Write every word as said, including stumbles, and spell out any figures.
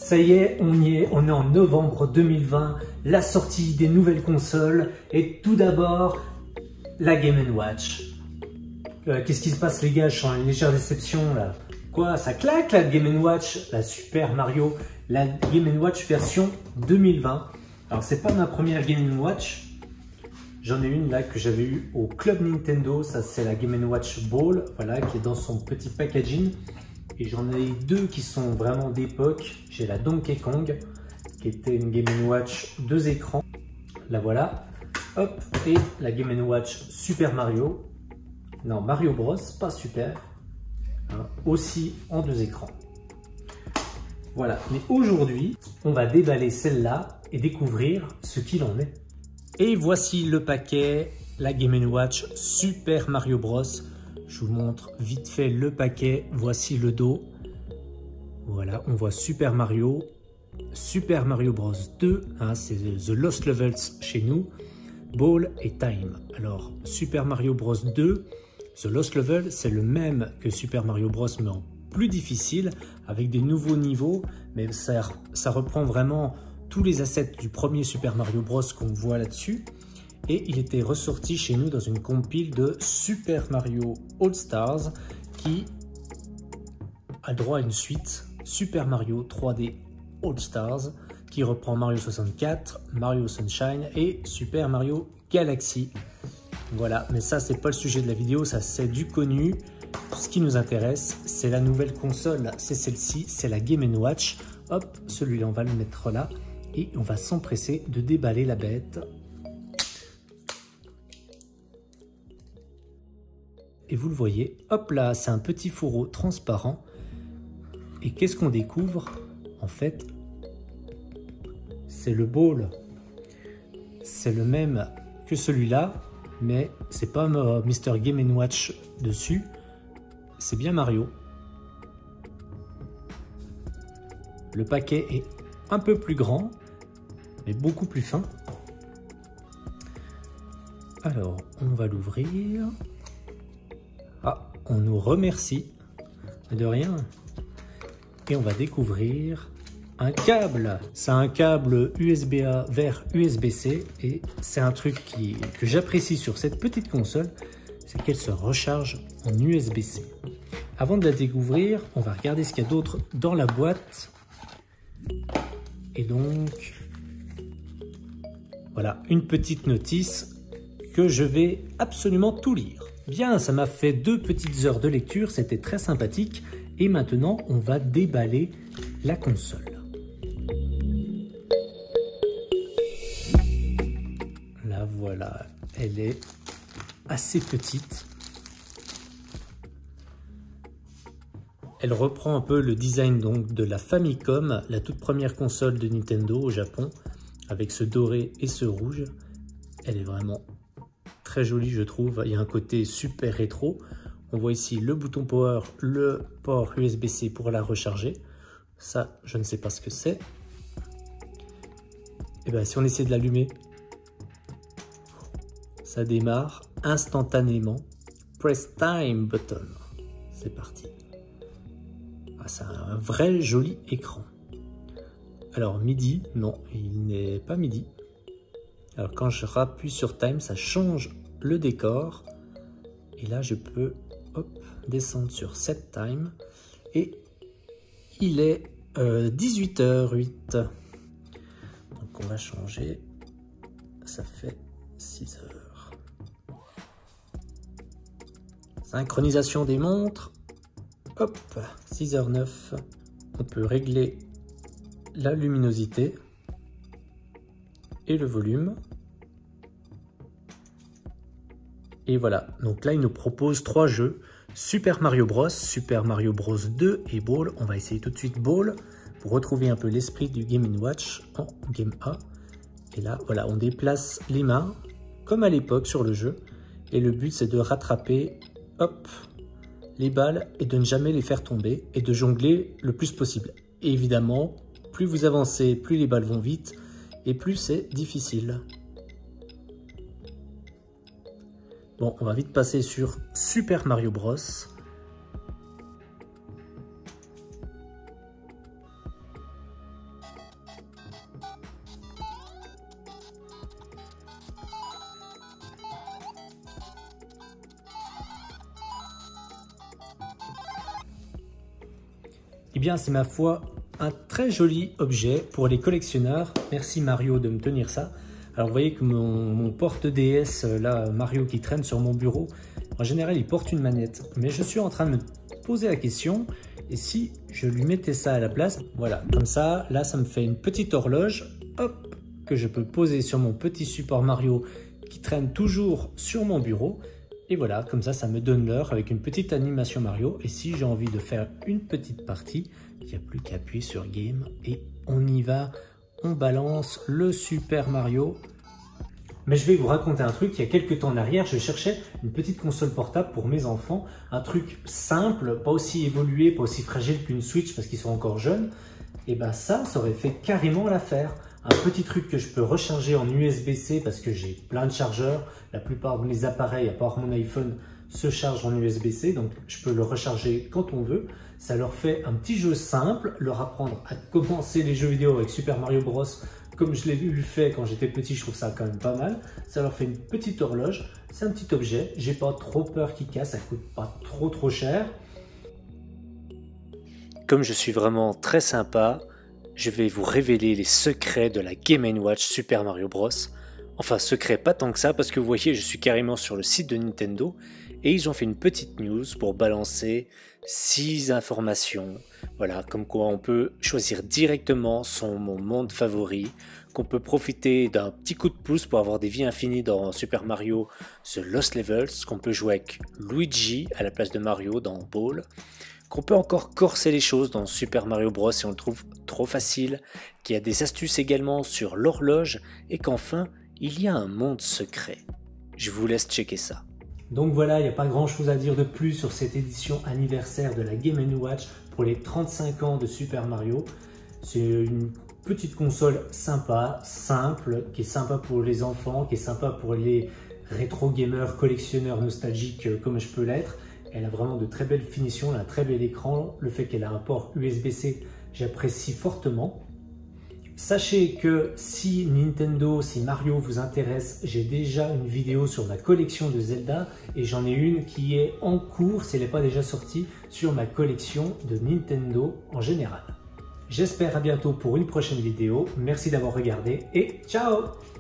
Ça y est, on y est, on est en novembre deux mille vingt, la sortie des nouvelles consoles et tout d'abord la Game and Watch. Euh, Qu'est-ce qui se passe les gars? Je sens une légère déception là. Quoi? Ça claque la Game and Watch, la Super Mario, la Game and Watch version deux mille vingt. Alors c'est pas ma première Game and Watch. J'en ai une là que j'avais eu au Club Nintendo, ça c'est la Game and Watch Ball, voilà, qui est dans son petit packaging. Et j'en ai deux qui sont vraiment d'époque. J'ai la Donkey Kong, qui était une Game and Watch deux écrans. La voilà. Hop, et la Game and Watch Super Mario. Non, Mario Bros, pas Super. Hein, aussi en deux écrans. Voilà, mais aujourd'hui, on va déballer celle-là et découvrir ce qu'il en est. Et voici le paquet, la Game and Watch Super Mario Bros. Je vous montre vite fait le paquet. Voici le dos. Voilà, on voit Super Mario, Super Mario Bros deux, hein, c'est The Lost Levels chez nous, Ball et Time. Alors, Super Mario Bros deux, The Lost Level, c'est le même que Super Mario Bros, mais en plus difficile, avec des nouveaux niveaux, mais ça, ça reprend vraiment tous les assets du premier Super Mario Bros qu'on voit là-dessus. Et il était ressorti chez nous dans une compile de Super Mario All Stars qui a droit à une suite, Super Mario trois D All Stars, qui reprend Mario soixante-quatre, Mario Sunshine et Super Mario Galaxy. Voilà, mais ça c'est pas le sujet de la vidéo, ça c'est du connu. Ce qui nous intéresse, c'est la nouvelle console, c'est celle-ci, c'est la Game and Watch. Hop, celui-là on va le mettre là et on va s'empresser de déballer la bête. Et vous le voyez, hop là, c'est un petit fourreau transparent. Et qu'est-ce qu'on découvre? En fait, c'est le ball. C'est le même que celui-là, mais c'est pas Mister Game and Watch dessus, c'est bien Mario. Le paquet est un peu plus grand, mais beaucoup plus fin. Alors, on va l'ouvrir. Ah, on nous remercie, de rien. Et on va découvrir un câble. C'est un câble U S B A vers U S B C et c'est un truc qui, que j'apprécie sur cette petite console, c'est qu'elle se recharge en U S B C. Avant de la découvrir, on va regarder ce qu'il y a d'autre dans la boîte. Et donc, voilà, une petite notice que je vais absolument tout lire. Bien, ça m'a fait deux petites heures de lecture, c'était très sympathique. Et maintenant, on va déballer la console. La voilà, elle est assez petite. Elle reprend un peu le design donc de la Famicom, la toute première console de Nintendo au Japon, avec ce doré et ce rouge. Elle est vraiment très jolie, je trouve. Il y a un côté super rétro. On voit ici le bouton power, le port U S B C pour la recharger. Ça, je ne sais pas ce que c'est. Et bien, si on essaie de l'allumer, ça démarre instantanément. Press time button. C'est parti. Ah, c'est un vrai joli écran. Alors, midi, non, il n'est pas midi. Alors, quand je rappuie sur time, ça change le décor. Et là, je peux hop, descendre sur set time. Et il est euh, dix-huit heures huit. Donc, on va changer. Ça fait six heures. Synchronisation des montres. Hop, six heures neuf. On peut régler la luminosité et le volume. Et voilà, donc là il nous propose trois jeux, Super Mario Bros, Super Mario Bros deux et Ball. On va essayer tout de suite Ball pour retrouver un peu l'esprit du Game and Watch en Game A. Et là, voilà, on déplace les mains comme à l'époque sur le jeu. Et le but c'est de rattraper, hop, les balles et de ne jamais les faire tomber et de jongler le plus possible. Et évidemment, plus vous avancez, plus les balles vont vite et plus c'est difficile. Bon, on va vite passer sur Super Mario Bros. Eh bien, c'est ma foi un très joli objet pour les collectionneurs. Merci Mario de me tenir ça. Alors vous voyez que mon, mon porte-D S, là, Mario qui traîne sur mon bureau, en général il porte une manette. Mais je suis en train de me poser la question, et si je lui mettais ça à la place, voilà, comme ça, là ça me fait une petite horloge, hop, que je peux poser sur mon petit support Mario qui traîne toujours sur mon bureau. Et voilà, comme ça, ça me donne l'heure avec une petite animation Mario. Et si j'ai envie de faire une petite partie, il n'y a plus qu'à appuyer sur Game et on y va. On balance le Super Mario. Mais je vais vous raconter un truc. Il y a quelques temps en arrière, je cherchais une petite console portable pour mes enfants. Un truc simple, pas aussi évolué, pas aussi fragile qu'une Switch parce qu'ils sont encore jeunes. Et bien ça, ça aurait fait carrément l'affaire. Un petit truc que je peux recharger en U S B C parce que j'ai plein de chargeurs. La plupart de mes appareils, à part mon iPhone, se chargent en U S B C. Donc, je peux le recharger quand on veut. Ça leur fait un petit jeu simple, leur apprendre à commencer les jeux vidéo avec Super Mario Bros. Comme je l'ai vu fait quand j'étais petit, je trouve ça quand même pas mal. Ça leur fait une petite horloge. C'est un petit objet. J'ai pas trop peur qu'il casse. Ça coûte pas trop trop cher. Comme je suis vraiment très sympa, je vais vous révéler les secrets de la Game and Watch Super Mario Bros. Enfin, secret pas tant que ça, parce que vous voyez, je suis carrément sur le site de Nintendo et ils ont fait une petite news pour balancer six informations. Voilà, comme quoi on peut choisir directement son monde favori, qu'on peut profiter d'un petit coup de pouce pour avoir des vies infinies dans Super Mario The Lost Levels, qu'on peut jouer avec Luigi à la place de Mario dans Ball, qu'on peut encore corser les choses dans Super Mario Bros si on le trouve trop facile, qu'il y a des astuces également sur l'horloge et qu'enfin, il y a un monde secret. Je vous laisse checker ça. Donc voilà, il n'y a pas grand chose à dire de plus sur cette édition anniversaire de la Game and Watch pour les trente-cinq ans de Super Mario. C'est une petite console sympa, simple, qui est sympa pour les enfants, qui est sympa pour les rétro gamers, collectionneurs nostalgiques comme je peux l'être. Elle a vraiment de très belles finitions, elle a un très bel écran. Le fait qu'elle a un port U S B C, j'apprécie fortement. Sachez que si Nintendo, si Mario vous intéresse, j'ai déjà une vidéo sur ma collection de Zelda et j'en ai une qui est en cours, si elle n'est pas déjà sortie, sur ma collection de Nintendo en général. J'espère à bientôt pour une prochaine vidéo. Merci d'avoir regardé et ciao!